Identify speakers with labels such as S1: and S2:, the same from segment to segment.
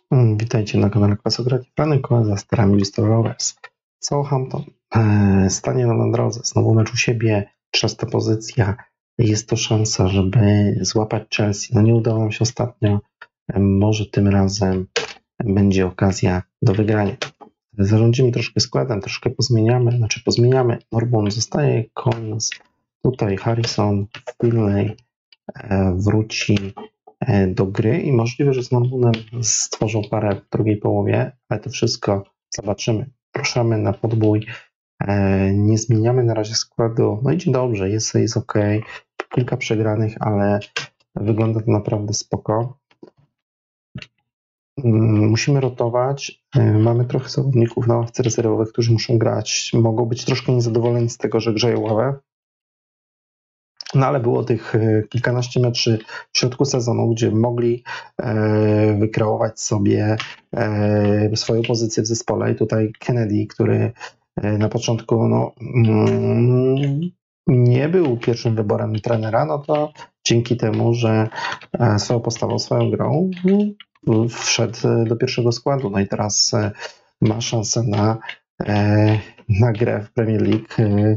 S1: Witajcie na kanale Kwasograci Franek za starami Bristol Rovers. Southampton stanie na drodze, znowu mecz u siebie, 13 pozycja. Jest to szansa, żeby złapać Chelsea. No nie udało nam się ostatnio, może tym razem będzie okazja do wygrania. Zarządzimy troszkę składem, troszkę pozmieniamy. Norbon zostaje, Collins, tutaj Harrison, Finlay wróci do gry i możliwe, że z Norbunem stworzą parę w drugiej połowie, ale to wszystko zobaczymy. Proszamy na podbój, nie zmieniamy na razie składu, no idzie dobrze, jest ok, kilka przegranych, ale wygląda to naprawdę spoko. Musimy rotować, mamy trochę zawodników na ławce rezerwowej, którzy muszą grać, mogą być troszkę niezadowoleni z tego, że grzeją ławę. No ale było tych kilkanaście meczy w środku sezonu, gdzie mogli wykreować sobie swoją pozycję w zespole. I tutaj Kennedy, który na początku nie był pierwszym wyborem trenera, no to dzięki temu, że swoją postawą, swoją grą wszedł do pierwszego składu. No i teraz ma szansę na grę w Premier League.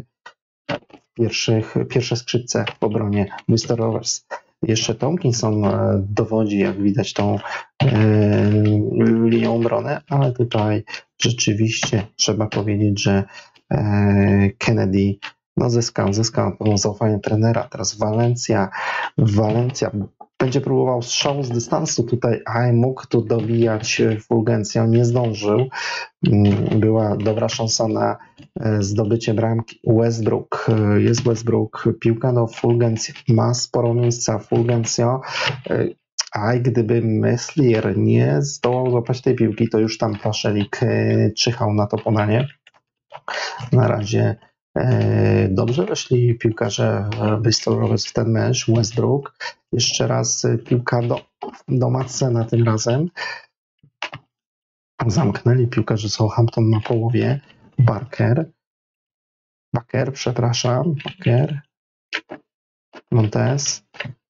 S1: Pierwsze skrzypce w obronie Bristol Rovers. Jeszcze Tomkinson dowodzi, jak widać, tą linią obrony, ale tutaj rzeczywiście trzeba powiedzieć, że Kennedy zyskał zaufanie trenera. Teraz Valencia będzie próbował strzału z dystansu tutaj, a mógł tu dobijać Fulgencio, nie zdążył. Była dobra szansa na zdobycie bramki. Westbrook, piłka do Fulgencio, ma sporo miejsca Fulgencio, a gdyby Meslier nie zdołał złapać tej piłki, to już tam Paszelik czyhał na to podanie. Na razie dobrze weszli piłkarze Bristol Rovers w ten mecz. Westbrook, jeszcze raz piłka do Madsena tym razem. Zamknęli piłkarze Southampton na połowie. Baker, Montes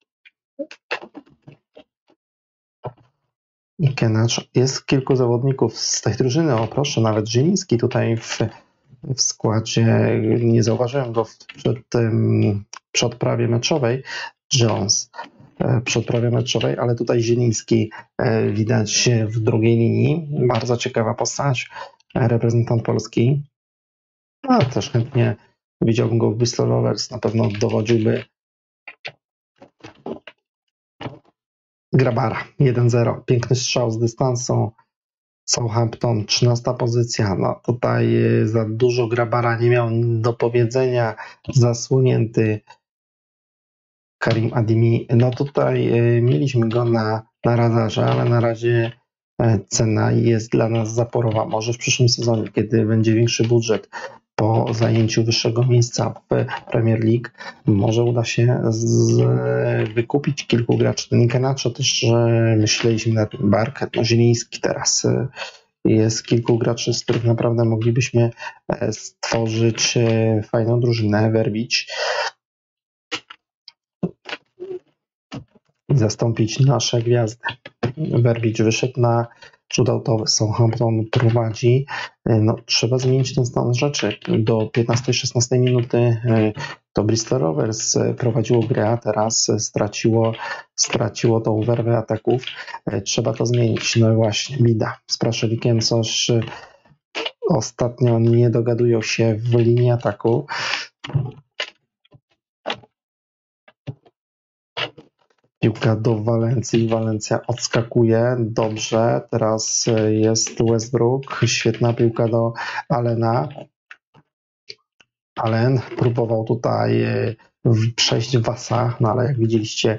S1: i Kenacz. Jest kilku zawodników z tej drużyny. O proszę, nawet Zieliński tutaj w składzie. Nie zauważyłem go przy odprawie meczowej. Jones przy odprawie meczowej, ale tutaj Zieliński widać w drugiej linii. Bardzo ciekawa postać, reprezentant Polski. A też chętnie widziałbym go w Bristol Rovers, na pewno dowodziłby. Grabara 1-0, piękny strzał z dystansu. Southampton 13 pozycja, no tutaj za dużo Grabara nie miał do powiedzenia, zasłonięty Karim Adimi. No tutaj mieliśmy go na radarze, ale na razie cena jest dla nas zaporowa. Może w przyszłym sezonie, kiedy będzie większy budżet po zajęciu wyższego miejsca w Premier League, może uda się wykupić kilku graczy. Kenaczo też myśleliśmy nad tym, Barker, Zieliński teraz. Jest kilku graczy, z których naprawdę moglibyśmy stworzyć fajną drużynę, Verbić i zastąpić nasze gwiazdy. Verbić wyszedł na rzut autowy, Southampton prowadzi. No, trzeba zmienić ten stan rzeczy. Do 15-16 minuty to Bristol Rovers prowadziło grę, a teraz straciło tą werwę ataków. Trzeba to zmienić. No i właśnie, bida. Z Praszelikiem coś ostatnio nie dogadują się w linii ataku. Piłka do Walencji. Walencja odskakuje. Dobrze. Teraz jest Westbrook. Świetna piłka do Allena. Allen próbował tutaj przejść Wasa, no ale jak widzieliście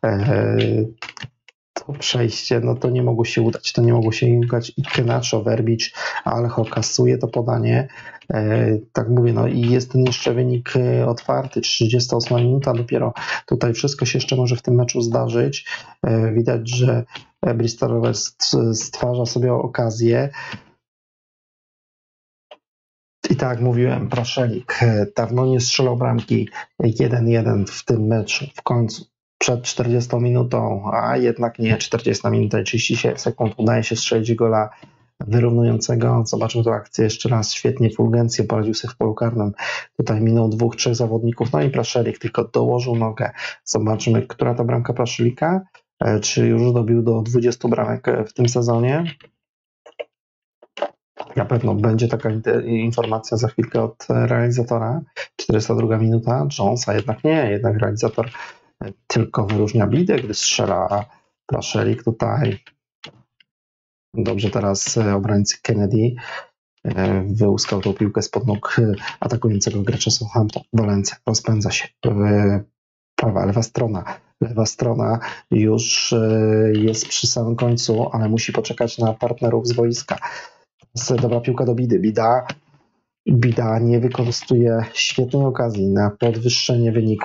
S1: to przejście, no to nie mogło się udać. I Kenaczo, Verbić, Alho kasuje to podanie. Tak mówię, no i jest ten jeszcze wynik otwarty, 38 minuta dopiero. Tutaj wszystko się jeszcze może w tym meczu zdarzyć. Widać, że Bristol Rovers stwarza sobie okazję. I tak jak mówiłem, Praszelik dawno nie strzelał bramki 1-1 w tym meczu. W końcu przed 40 minutą, a jednak nie, 40 minuta i 37 sekund udaje się strzelić gola wyrównującego. Zobaczmy tę akcję jeszcze raz. Świetnie Fulgencio poradził sobie w polu karnym. Tutaj minął 2-3 zawodników, no i Praszelik tylko dołożył nogę. Zobaczmy, która to bramka Praszelika, czy już dobił do 20 bramek w tym sezonie. Na pewno będzie taka informacja za chwilkę od realizatora. 42 minuta, Jonesa jednak nie, jednak realizator tylko wyróżnia bidę, gdy strzela, a Praszelik tutaj dobrze teraz obrońcy Kennedy wyłuskał tą piłkę spod nóg atakującego gracza Southampton. Valencia rozpędza się. Prawa, lewa strona już jest przy samym końcu, ale musi poczekać na partnerów z boiska. Dobra piłka do Bidy. Bida nie wykorzystuje świetnej okazji na podwyższenie wyniku.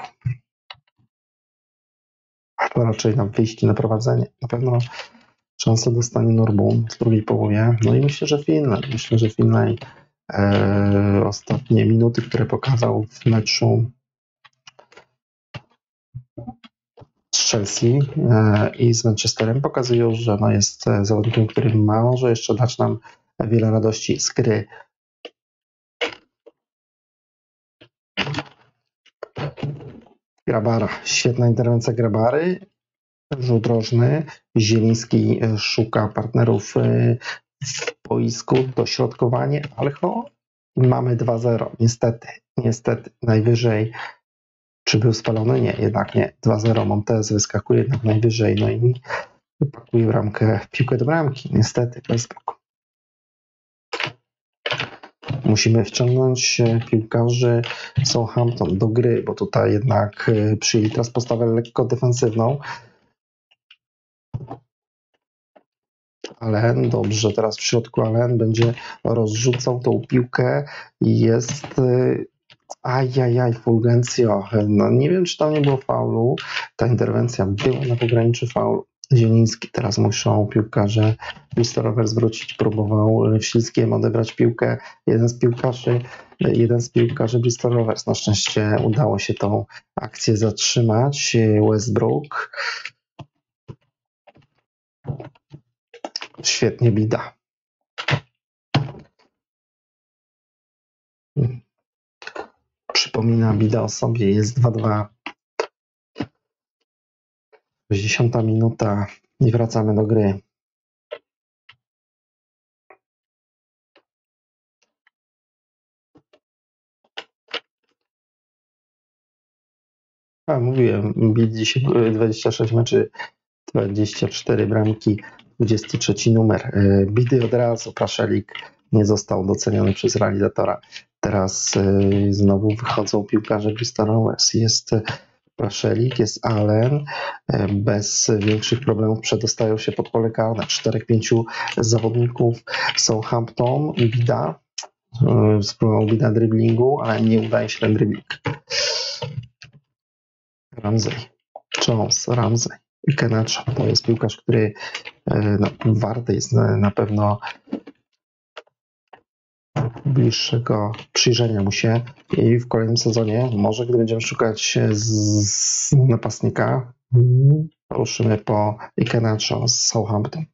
S1: To raczej na wyjście na prowadzenie. Na pewno szansę dostanie Norbun w drugiej połowie. No i myślę, że Finlay ostatnie minuty, które pokazał w meczu z Chelsea i z Manchesterem, pokazują, że no jest zawodnikiem, który może jeszcze dać nam wiele radości z gry. Grabara. Świetna interwencja Grabary. Rzut rożny. Zieliński szuka partnerów w boisku. Dośrodkowanie, ale mamy 2-0. Niestety. Najwyżej. Czy był spalony? Nie, jednak nie. 2-0. Montez wyskakuje jednak najwyżej. No i pakuje piłkę do bramki. Niestety, bez bloku. Musimy wciągnąć piłkarzy Southampton do gry, bo tutaj jednak przyjęli teraz postawę lekko defensywną. Allen, dobrze, teraz w środku Allen będzie rozrzucał tą piłkę i jest Fulgencio. No nie wiem, czy tam nie było faulu. Ta interwencja była na pograniczu faulu. Zieliński, teraz muszą piłkarze Bristol Rovers wrócić. Próbował Śliskiem odebrać piłkę. Jeden z piłkarzy Bristol Rovers. Na szczęście udało się tą akcję zatrzymać. Westbrook. Świetnie Bida. Przypomina Bida o sobie. Jest 2-2. 60 minuta i wracamy do gry. Mówiłem, Bid dzisiaj 26 meczy, 24 bramki, 23 numer. Bidy od razu, Praszelik nie został doceniony przez realizatora. Teraz znowu wychodzą piłkarze Bristol Rovers. Jest Praszelik, jest Allen, bez większych problemów przedostają się pod pole karne. 4-5 zawodników Southampton. Bida spróbował Bida driblingu, ale nie udaje się ten dribbling. Ramsey i Kenacho. To jest piłkarz, który warty jest na pewno bliższego przyjrzenia mu się i w kolejnym sezonie, może gdy będziemy szukać napastnika, ruszymy po Kenacho z Southampton.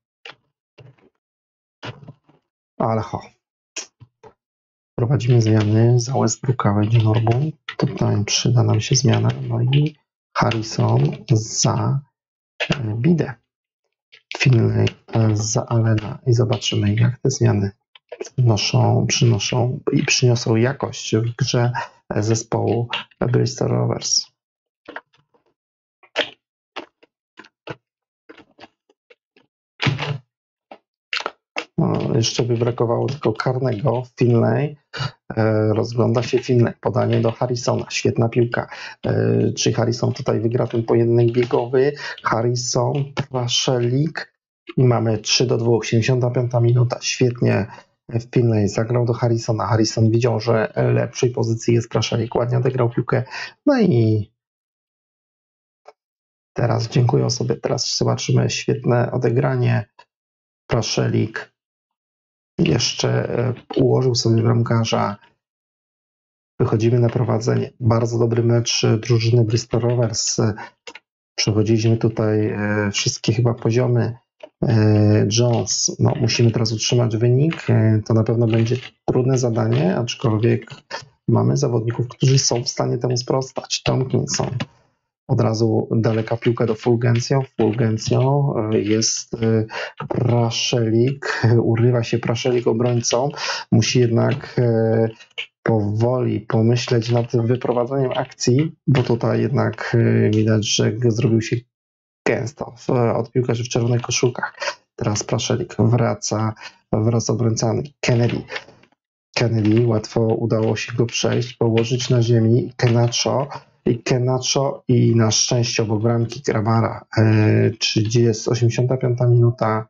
S1: Ale prowadzimy zmiany. Za Westbrooka będzie Norbun. Tutaj przyda nam się zmiana. No i Harrison za Bidę. Finlay za Allena. I zobaczymy, jak te zmiany przyniosą jakość w grze zespołu Bristol Rovers. Jeszcze by brakowało tylko karnego. Finlay. Rozgląda się Finlay. Podanie do Harrisona. Świetna piłka. Czy Harrison tutaj wygra ten pojedynek biegowy? Harrison, Praszelik. I mamy 3-2. 75 minuta. Świetnie Finlay zagrał do Harrisona. Harrison widział, że w lepszej pozycji jest Praszelik. Ładnie odegrał piłkę. No i teraz dziękuję sobie. Teraz zobaczymy świetne odegranie. Praszelik jeszcze ułożył sobie bramkarza. Wychodzimy na prowadzenie. Bardzo dobry mecz drużyny Bristol Rovers. Przechodziliśmy tutaj wszystkie chyba poziomy. Jones, no musimy teraz utrzymać wynik. To na pewno będzie trudne zadanie, aczkolwiek mamy zawodników, którzy są w stanie temu sprostać. Tomkinson. Od razu daleka piłka do Fulgencio. Fulgencio jest Praszelik. Urywa się Praszelik obrońcą. Musi jednak powoli pomyśleć nad wyprowadzeniem akcji, bo tutaj jednak widać, że zrobił się gęsto od piłkarzy w czerwonych koszulkach. Teraz Praszelik wraca wraz z obrońcami. Kennedy, łatwo udało się go przejść, położyć na ziemi. Kenacho i na szczęście obok bramki Grabara. 85 minuta.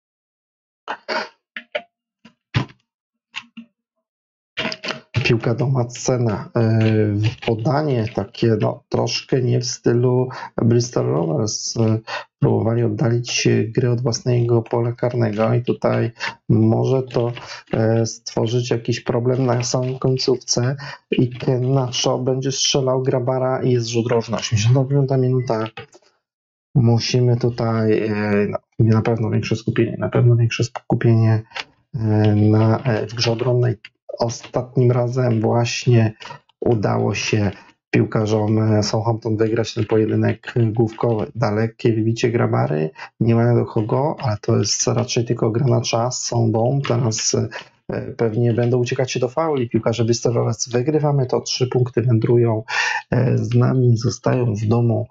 S1: Piłka do Madsena. Podanie takie troszkę nie w stylu Bristol Rovers. Próbowali oddalić gry od własnego pola karnego i tutaj może to stworzyć jakiś problem na samej końcówce i Kenacho będzie strzelał Grabara i jest rzut rożny. 85 minuta. Musimy tutaj na pewno większe skupienie w grze obronnej. Ostatnim razem właśnie udało się piłkarzom Southampton wygrać ten pojedynek główkowy. Dalekie wybicie Grabary, nie mają do kogo, ale to jest raczej tylko gra na czas. Sądą teraz pewnie będą uciekać się do fauli. Piłkarze Bristol wygrywamy to, 3 punkty wędrują z nami, zostają w domu.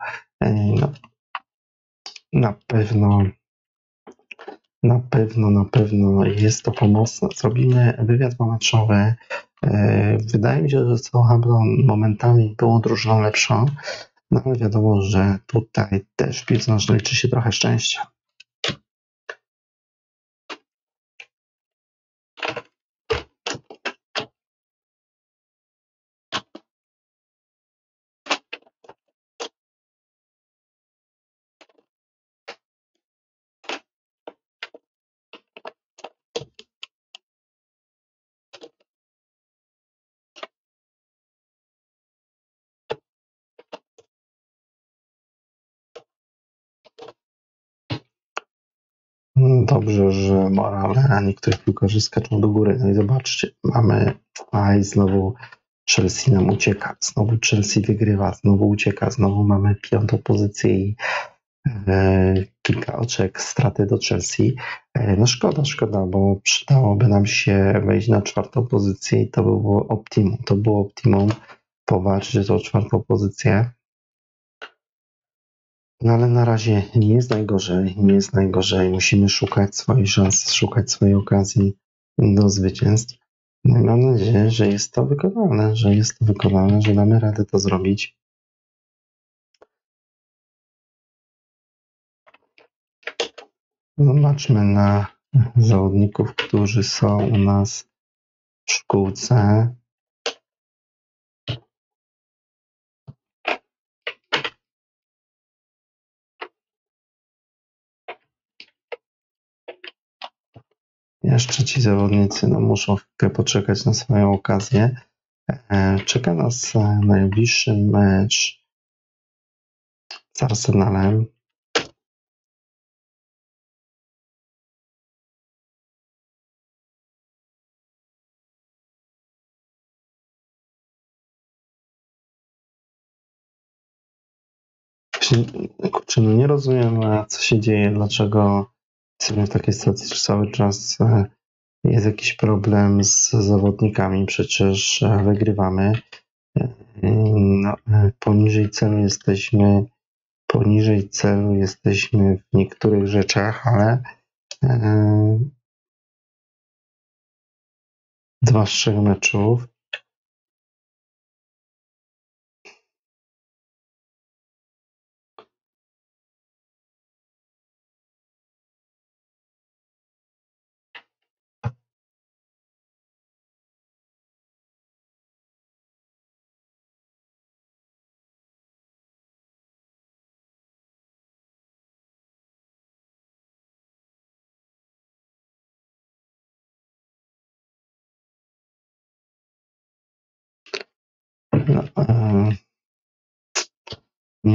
S1: Na pewno jest to pomocne. Zrobimy wywiad pomeczowy. Wydaje mi się, że Southampton momentami było drużyną lepszą, no ale wiadomo, że tutaj też w piłce nożnej liczy się trochę szczęścia. Dobrze, że morale, a niektórych piłkarzy skaczą do góry. No i zobaczcie, mamy znowu Chelsea nam ucieka, znowu Chelsea wygrywa, znowu ucieka, znowu mamy 5. pozycję i kilka oczek straty do Chelsea. No szkoda, bo przydałoby nam się wejść na 4. pozycję i to by było optimum. To było optimum powalczyć o 4. pozycję. No ale na razie nie jest najgorzej. Musimy szukać swoich szans, szukać swojej okazji do zwycięstw. No i mam nadzieję, że jest to wykonalne, że damy radę to zrobić. Zobaczmy na zawodników, którzy są u nas w szkółce. Jeszcze ci zawodnicy muszą chwilkę poczekać na swoją okazję. Czeka nas najbliższy mecz z Arsenalem. Kurczę, nie rozumiem, co się dzieje, dlaczego jesteśmy w takiej sytuacji, że cały czas jest jakiś problem z zawodnikami, przecież wygrywamy. Poniżej celu jesteśmy w niektórych rzeczach, ale 2 z 3 meczów.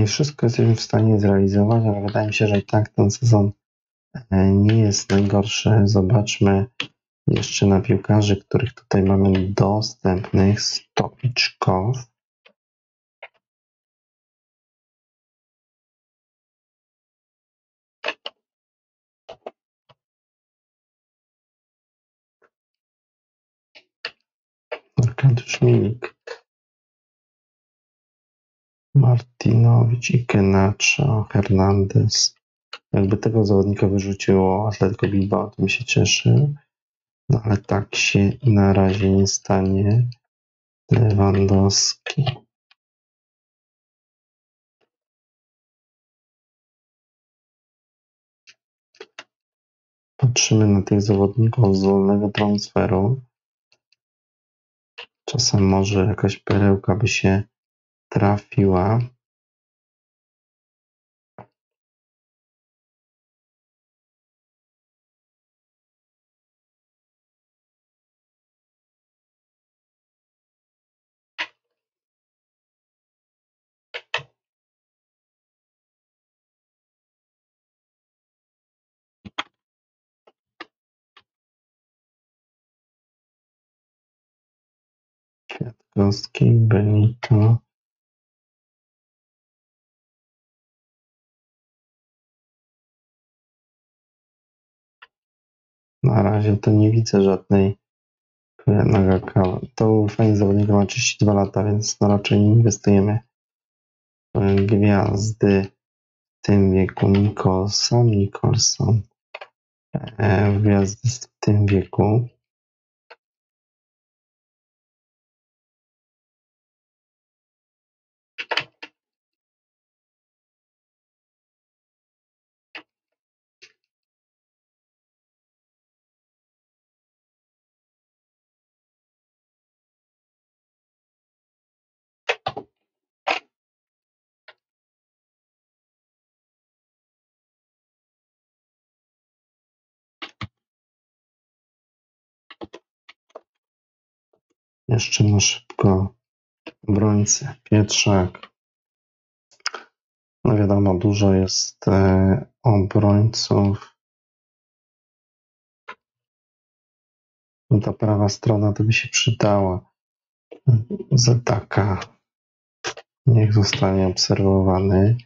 S1: Nie wszystko jesteśmy w stanie zrealizować, ale wydaje mi się, że i tak ten sezon nie jest najgorszy. Zobaczmy jeszcze na piłkarzy, których tutaj mamy dostępnych. Stoiczkow. Arkadiusz Milik. Martinowicz, Iheanacho, Hernandez. Jakby tego zawodnika wyrzuciło Atletico Bilbao, to bym się cieszył. No ale tak się na razie nie stanie. Lewandowski. Patrzymy na tych zawodników z wolnego transferu. Czasem może jakaś perełka by się trafiła. Kwiatkowski, Benito. Na razie to nie widzę żadnej Nagakawa. To był fajny zawodnik, ma 32 lata, więc no raczej nie inwestujemy w gwiazdy w tym wieku. Nicholson. Gwiazdy w tym wieku. Jeszcze na szybko obrońcy. Pietrzak. No wiadomo, dużo jest obrońców. No ta prawa strona to by się przydała. Zataka. Niech zostanie obserwowany.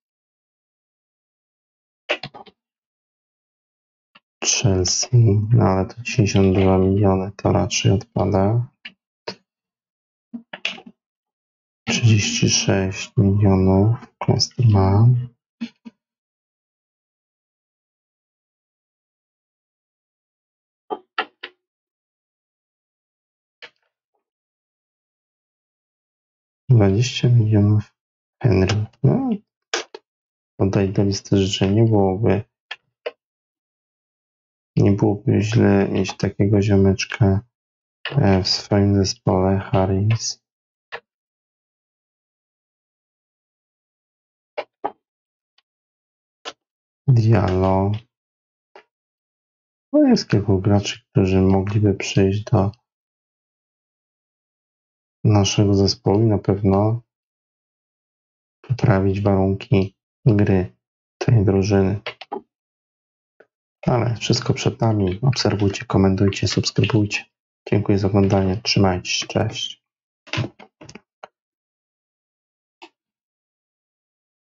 S1: Chelsea, no ale to 92 miliony to raczej odpada. 36 milionów kost ma. $20 milionów Henry. No, dodaj do listy życzeń. Nie byłoby źle mieć takiego ziomeczka w swoim zespole. Harris. Diallo. No jest kilku graczy, którzy mogliby przyjść do naszego zespołu i na pewno poprawić warunki gry tej drużyny. Ale wszystko przed nami. Obserwujcie, komentujcie, subskrybujcie. Dziękuję za oglądanie. Trzymajcie się. Cześć.